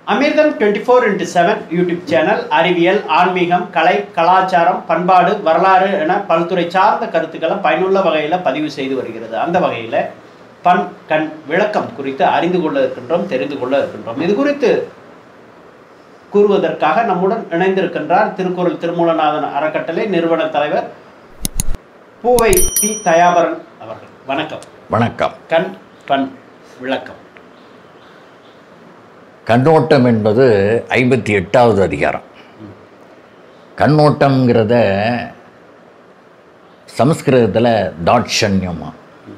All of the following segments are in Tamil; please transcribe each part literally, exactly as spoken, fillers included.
அமிர்தம் twenty four into seven YouTube channel அறிவியல், ஆன்மீகம், கலை, கலாச்சாரம், பண்பாடு, வரலாறு என பல்துறை சார்ந்த கருத்துக்களை பயனுள்ள வகையில் பதிவு செய்து வருகிறது. அந்த வகையில் பண் கண் விளக்கம் குறித்து அறிந்து கொள்ள இருக்கின்றோம், தெரிந்து கொள்ள இருக்கின்றோம். இது குறித்து கூறுவதற்காக நம்முடன் இணைந்திருக்கின்றார் திருக்குறள் திருமூலநாதன் அறக்கட்டளை நிறுவன தலைவர் பூவை பி தயாபரன் அவர்கள். வணக்கம். வணக்கம். கண் பண் விளக்கம். கண்ணோட்டம் என்பது ஐம்பத்தி எட்டாவது அதிகாரம். கண்ணோட்டம்ங்கிறத சமஸ்கிருதத்தில் தாட்சண்யமா,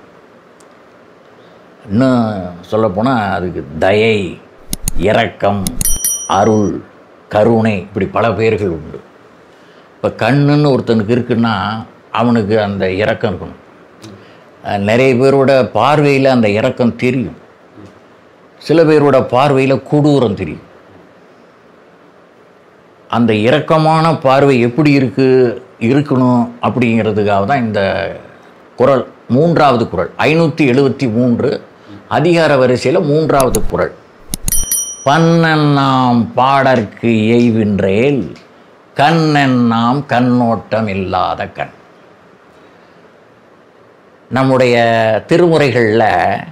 இன்னும் சொல்லப்போனால் அதுக்கு தயை, இரக்கம், அருள், கருணை, இப்படி பல பேர்கள் உண்டு. இப்போ கண்ணுன்னு ஒருத்தனுக்கு இருக்குன்னா அவனுக்கு அந்த இரக்கம் இருக்கணும். நிறைய பேரோட பார்வையில் அந்த இரக்கம் தெரியும், சில பேரோட பார்வையில் கொடூரம் தெரியும். அந்த இரக்கமான பார்வை எப்படி இருக்கு இருக்கணும் அப்படிங்கிறதுக்காக தான் இந்த குறள், மூன்றாவது குறள், ஐநூற்றி எழுபத்தி மூன்று அதிகார வரிசையில் மூன்றாவது குறள். பன்னெண்ணாம் பாடற்கு எய்வின்றேல் கண்ணெண்ணாம் கண்ணோட்டம் இல்லாத கண். நம்முடைய திருமுறைகளில்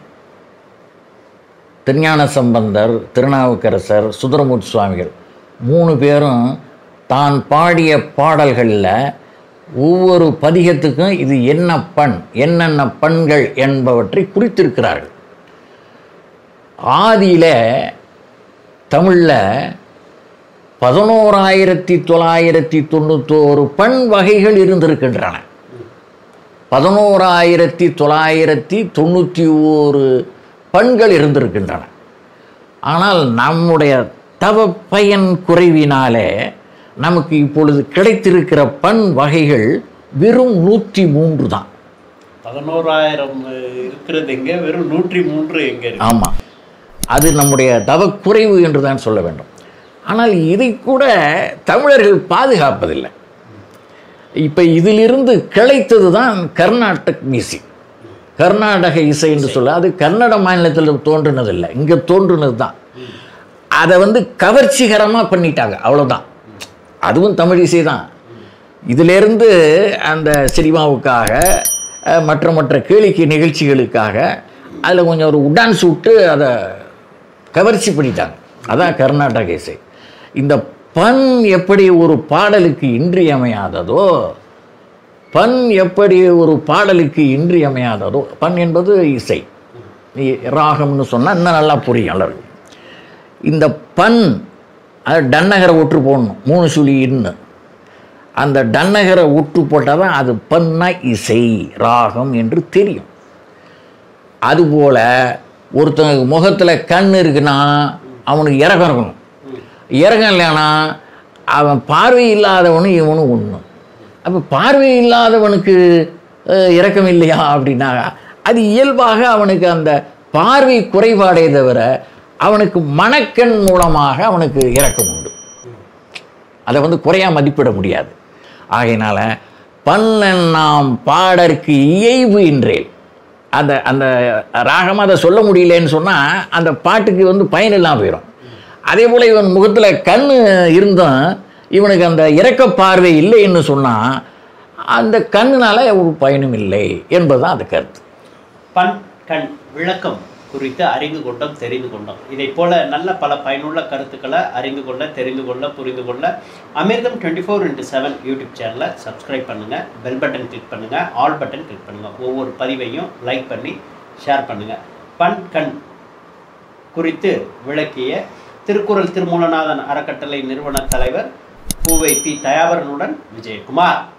திருஞான சம்பந்தர், திருநாவுக்கரசர், சுந்தரமூர்த்தி சுவாமிகள் மூணு பேரும் தான் பாடிய பாடல்களில் ஒவ்வொரு பதிகத்துக்கும் இது என்ன பண், என்னென்ன பண்கள் என்பவற்றை குறித்திருக்கிறார்கள். ஆதியில் தமிழில் பதினோராயிரத்தி தொள்ளாயிரத்தி தொண்ணூத்தோரு பண் வகைகள் இருந்திருக்கின்றன. பதினோராயிரத்தி தொள்ளாயிரத்தி தொண்ணூற்றி ஓரு பண்கள் இருந்திருக்கின்றன. ஆனால் நம்முடைய தவ பயன் குறைவினாலே நமக்கு இப்பொழுது கிடைத்திருக்கிற பண் வகைகள் வெறும் நூற்றி மூன்று தான். பதினோராயிரம் இருக்கிறது எங்கே, வெறும் நூற்றி மூன்று எங்கே? ஆமாம், அது நம்முடைய தவ குறைவு என்று தான் சொல்ல வேண்டும். ஆனால் இதை கூட தமிழர்கள் பாதுகாப்பதில்லை. இப்போ இதிலிருந்து கிளைத்தது தான் கர்நாடக மியூசிக், கர்நாடக இசை என்று சொல்ல. அது கன்னட மாநிலத்தில் தோன்றினதில்லை, இங்கே தோன்றினது தான். அதை வந்து கவர்ச்சிகரமாக பண்ணிட்டாங்க, அவ்வளோதான். அதுவும் தமிழ் இசை தான். இதிலேருந்து அந்த சினிமாவுக்காக, மற்ற மற்ற கேளிக்கை நிகழ்ச்சிகளுக்காக அதில் கொஞ்சம் ஒரு டான்ஸ் விட்டு அதை கவர்ச்சி பண்ணிட்டாங்க. அதான் கர்நாடக இசை. இந்த பண் எப்படி ஒரு பாடலுக்கு இன்றியமையாததோ, பண் எப்படி ஒரு பாடலுக்கு இன்றியமையாததோ, பண் என்பது இசை, ராகம்னு சொன்னால் இன்னும் நல்லா புரியும் எல்லாருக்கும். இந்த பண், அது டன்னகரை ஒற்று போடணும், மூணு சுழி இன்னு. அந்த டன்னகரை ஒற்று போட்டால் தான் அது பண்ணா இசை, ராகம் என்று தெரியும். அதுபோல் ஒருத்தனுக்கு முகத்தில் கண் இருக்குன்னா அவனுக்கு இறக்கம் இருக்கணும். இறக்கம் இல்லைன்னா அவன் பார்வை இல்லாதவனு இவனும் ஒன்று. அப்போ பார்வை இல்லாதவனுக்கு இரக்கம் இல்லையா அப்படின்னா அது இயல்பாக அவனுக்கு அந்த பார்வை குறைபாடே தவிர அவனுக்கு மனக்கண் மூலமாக அவனுக்கு இரக்கம் உண்டு. அதை வந்து குறையாக மதிப்பிட முடியாது. ஆகையினால பன்னெண்ணாம் பாடற்கு இயைவு இன்றேல், அந்த அந்த ராகமாக அதை சொல்ல முடியலன்னு சொன்னால் அந்த பாட்டுக்கு வந்து பயனில்லாமல் போயிடும். அதே போல் இவன் முகத்தில் கண் இருந்தும் இவனுக்கு அந்த இரக்க பார்வை இல்லைன்னு சொன்னால் அந்த கண்ணுனால ஒரு பயனும் இல்லை என்பதுதான் அது கருத்து. பண் கண் விளக்கம் குறித்து அறிந்து கொண்டோம், தெரிந்து கொண்டோம். இதை போல நல்ல பல பயனுள்ள கருத்துக்களை அறிந்து கொள்ள, தெரிந்து கொள்ள, புரிந்து கொள்ள Amirtham twenty four into seven YouTube சேனலை சப்ஸ்கிரைப் பண்ணுங்கள், பெல் பட்டன் கிளிக் பண்ணுங்கள், ஆல் பட்டன் கிளிக் பண்ணுங்கள். ஒவ்வொரு பதிவையும் லைக் பண்ணி ஷேர் பண்ணுங்கள். பண் கண் குறித்து விளக்கிய திருக்குறள் திருமூலநாதன் அறக்கட்டளை நிறுவன தலைவர் பூவை பி தயாபரனுடன் விஜயகுமார்.